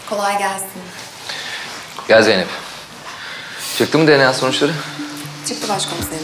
Kolay gelsin. Gel Zeynep. Çıktı mı DNA sonuçları? Çıktı başkomiserim.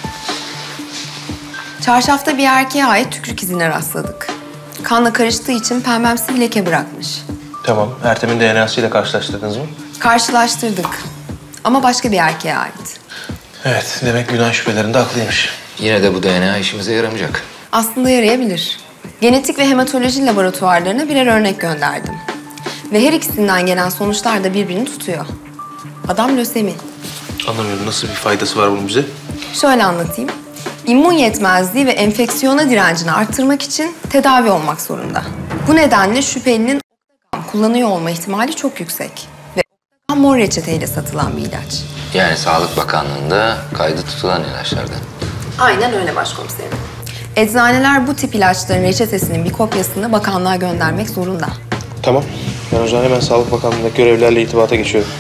Çarşafta bir erkeğe ait tükürük izine rastladık. Kanla karıştığı için pembemsi bir leke bırakmış. Tamam. Ertem'in DNA'sıyla karşılaştırdınız mı? Karşılaştırdık. Ama başka bir erkeğe ait. Evet. Demek günah şüphelerinde haklıymış. Yine de bu DNA işimize yaramayacak. Aslında yarayabilir. Genetik ve hematoloji laboratuvarlarına birer örnek gönderdim. Ve her ikisinden gelen sonuçlar da birbirini tutuyor. Adam lösemi. Anlamıyorum. Nasıl bir faydası var bunun bize? Şöyle anlatayım. İmmün yetmezliği ve enfeksiyona direncini arttırmak için tedavi olmak zorunda. Bu nedenle şüphelinin Octagam kullanıyor olma ihtimali çok yüksek. Ve Octagam mor reçeteyle satılan bir ilaç. Yani Sağlık Bakanlığı'nda kaydı tutulan ilaçlardan. Aynen öyle başkomiserim. Eczaneler bu tip ilaçların reçetesinin bir kopyasını bakanlığa göndermek zorunda. Tamam. Ben o zaman hemen Sağlık Bakanlığı'ndaki görevlilerle irtibata geçiyorum.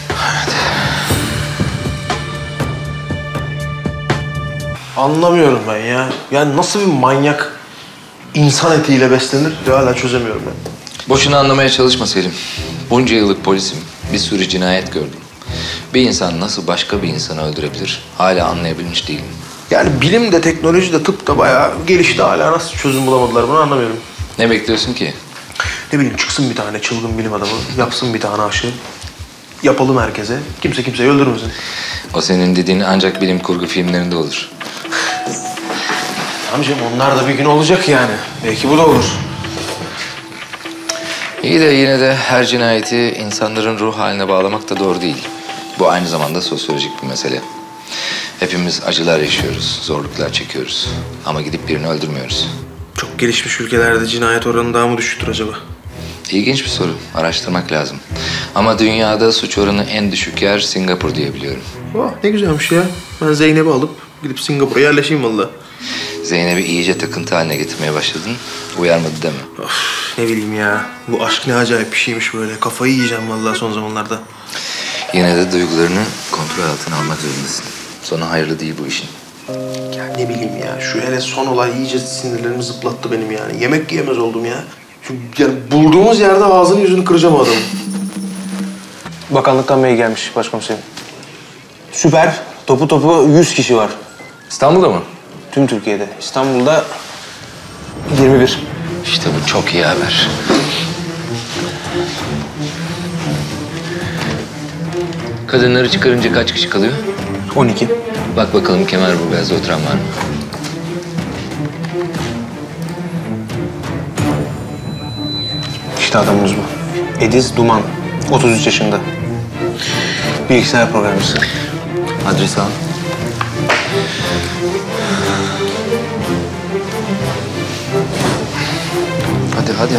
Anlamıyorum ben ya. Yani nasıl bir manyak insan etiyle beslenir hala çözemiyorum ben. Boşuna anlamaya çalışma Selim. Bunca yıllık polisim. Bir sürü cinayet gördüm. Bir insan nasıl başka bir insanı öldürebilir hala anlayabilmiş değilim. Yani bilim de teknoloji de tıp da bayağı gelişti, hala nasıl çözüm bulamadılar bunu anlamıyorum. Ne bekliyorsun ki? Ne bileyim, çıksın bir tane çılgın bilim adamı, yapsın bir tane aşı. Yapalım herkese. Kimse kimseyi öldürmesin. O senin dediğin ancak bilim kurgu filmlerinde olur. Amcam onlar da bir gün olacak yani. Belki bu da olur. İyi de yine de her cinayeti insanların ruh haline bağlamak da doğru değil. Bu aynı zamanda sosyolojik bir mesele. Hepimiz acılar yaşıyoruz, zorluklar çekiyoruz. Ama gidip birini öldürmüyoruz. Çok gelişmiş ülkelerde cinayet oranı daha mı düşüktür acaba? İlginç bir soru. Araştırmak lazım. Ama dünyada suç oranı en düşük yer Singapur diye biliyorum. Oh, ne güzelmiş ya. Ben Zeynep'i alıp gidip Singapur'a yerleşeyim vallahi. Zeynep'i iyice takıntı haline getirmeye başladın. Uyarmadı deme. Of, ne bileyim ya. Bu aşk ne acayip bir şeymiş böyle. Kafayı yiyeceğim vallahi son zamanlarda. Yine de duygularını kontrol altına almak zorundasın. Sonu hayırlı değil bu işin. Ya ne bileyim ya. Şu hele son olay iyice sinirlerimi zıplattı benim yani. Yemek yiyemez oldum ya. Yani bulduğumuz yerde ağzını yüzünü kıracağım o adamın. Bakanlıktan mail gelmiş başkomiserim. Süper. Topu 100 kişi var. İstanbul'da mı? Tüm Türkiye'de. İstanbul'da 21. İşte bu çok iyi haber. Kadınları çıkarınca kaç kişi kalıyor? 12. Bak bakalım Kemerburgaz'da oturan var mı? İşte adamımız bu. Ediz Duman. 33 yaşında. Bilgisayar programcısı. Adresi al. Hadi.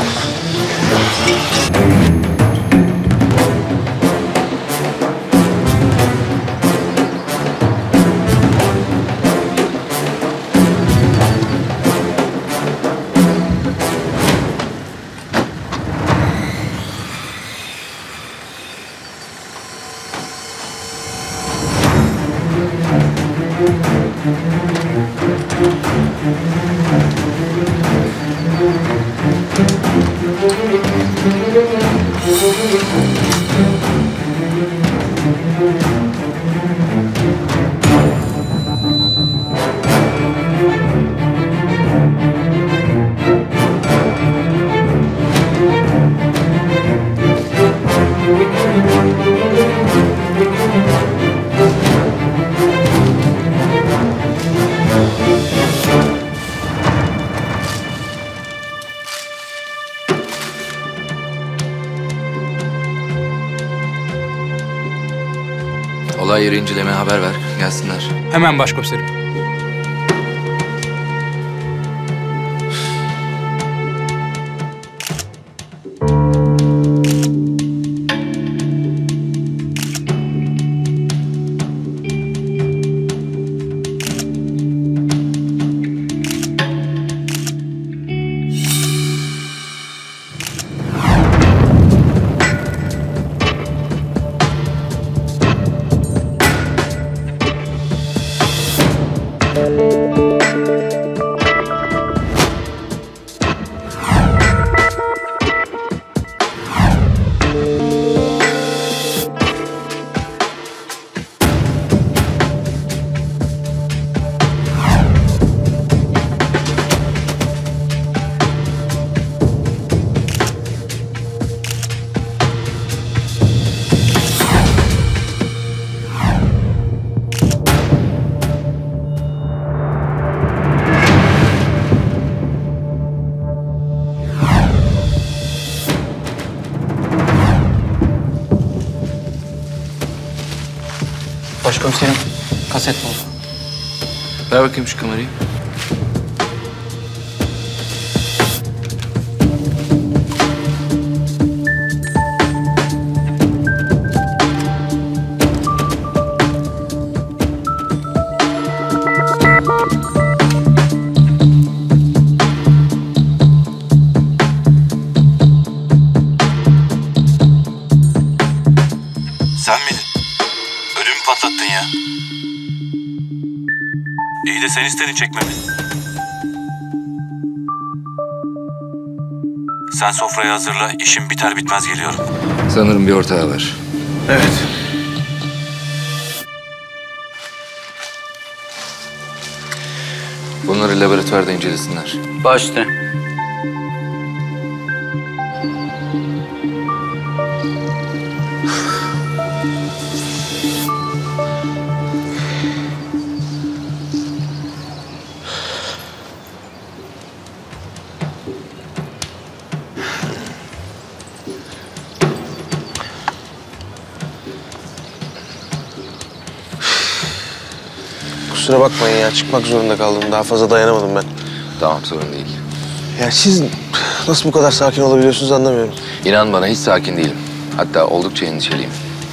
Olay yeri incelemeye haber ver. Gelsinler. Hemen başkomiserim. Başkomiserim, kaset buldu. Ver bakayım şu kamerayı. Sen miydin? Ödümü patlattın ya. İyi de sen istedin çekmemi. Sen sofrayı hazırla, işim biter bitmez geliyorum. Sanırım bir ortağı var. Evet. Bunları laboratuvarda incelesinler. Baş üstüne. Kusura bakmayın ya, çıkmak zorunda kaldım. Daha fazla dayanamadım ben. Tamam, sorun değil. Ya siz nasıl bu kadar sakin olabiliyorsunuz anlamıyorum. İnan bana hiç sakin değilim. Hatta oldukça endişeliyim.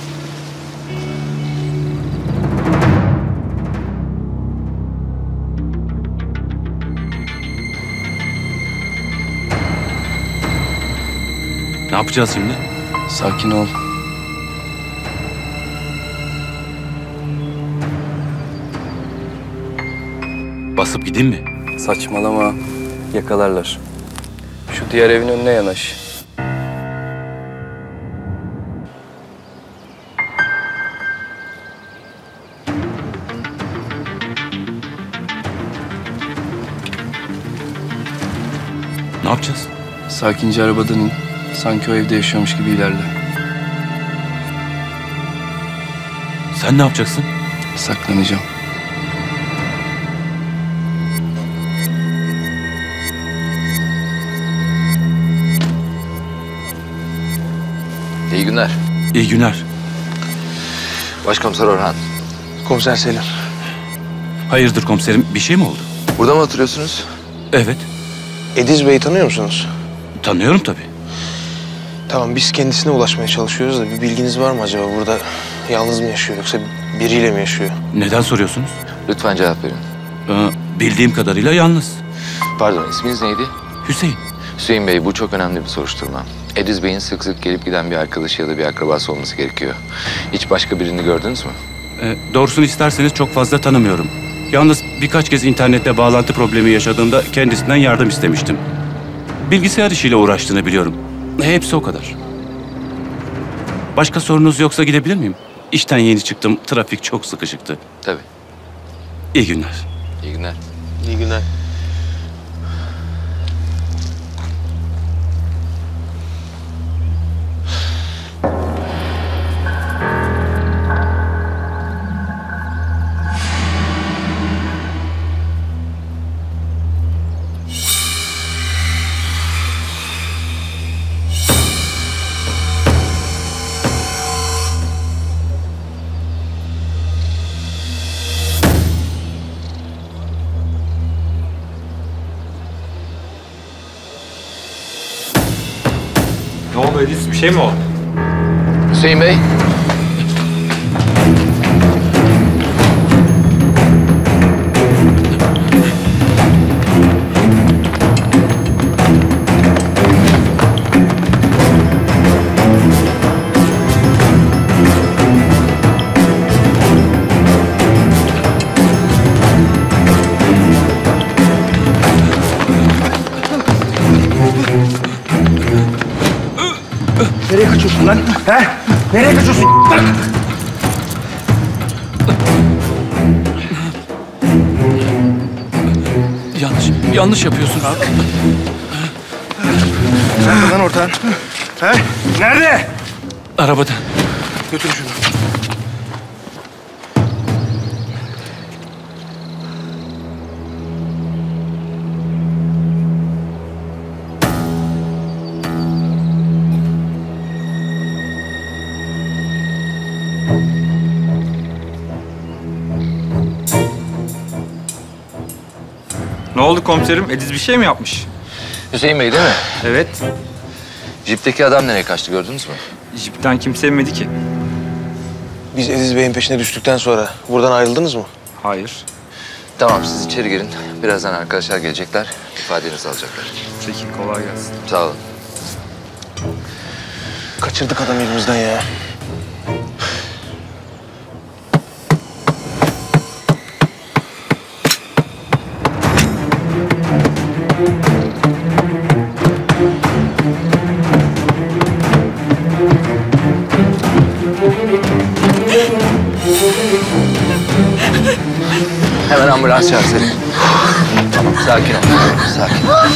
Ne yapacağız şimdi? Sakin ol. Basıp gideyim mi? Saçmalama. Yakalarlar. Şu diğer evin önüne yanaş. Ne yapacağız? Sakince arabadan in. Sanki o evde yaşıyormuş gibi ilerle. Sen ne yapacaksın? Saklanacağım. İyi günler. İyi günler. Başkomiser Orhan. Komiser Selim. Hayırdır komiserim, bir şey mi oldu? Burada mı oturuyorsunuz? Evet, Ediz Bey'i tanıyor musunuz? tanıyorum tabii. Tamam, biz kendisine ulaşmaya çalışıyoruz da bir bilginiz var mı acaba? Burada yalnız mı yaşıyor yoksa biriyle mi yaşıyor? Neden soruyorsunuz? Lütfen cevap verin. Bildiğim kadarıyla yalnız. Pardon, isminiz neydi? Hüseyin. Hüseyin Bey, bu çok önemli bir soruşturma. Ediz Bey'in sık sık gelip giden bir arkadaşı ya da bir akrabası olması gerekiyor. Hiç başka birini gördünüz mü? Doğrusunu isterseniz çok fazla tanımıyorum. Yalnız birkaç kez internette bağlantı problemi yaşadığımda kendisinden yardım istemiştim. Bilgisayar işiyle uğraştığını biliyorum. Hepsi o kadar. Başka sorunuz yoksa gidebilir miyim? İşten yeni çıktım. Trafik çok sıkışıktı. Tabii. İyi günler. İyi günler. İyi günler. Ne oldu Ediz? Bir şey mi oldu? Hüseyin Bey. Nereye kaçıyorsun lan? He? Nereye kaçıyorsun? Bak! Yanlış yapıyorsun abi. Nerede lan ortağın? He? Nerede? Arabada. Götür şunu. Ne oldu komiserim? Ediz bir şey mi yapmış? Hüseyin Bey değil mi? Evet. Jipteki adam nereye kaçtı gördünüz mü? Jipten kimse inmedi ki. Biz Ediz Bey'in peşine düştükten sonra buradan ayrıldınız mı? Hayır. Tamam siz içeri girin. Birazdan arkadaşlar gelecekler. İfadenizi alacaklar. Peki kolay gelsin. Sağ olun. Kaçırdık adamı elimizden ya. Hemen ambulans çağır seni. Tamam sakin ol. Sakin.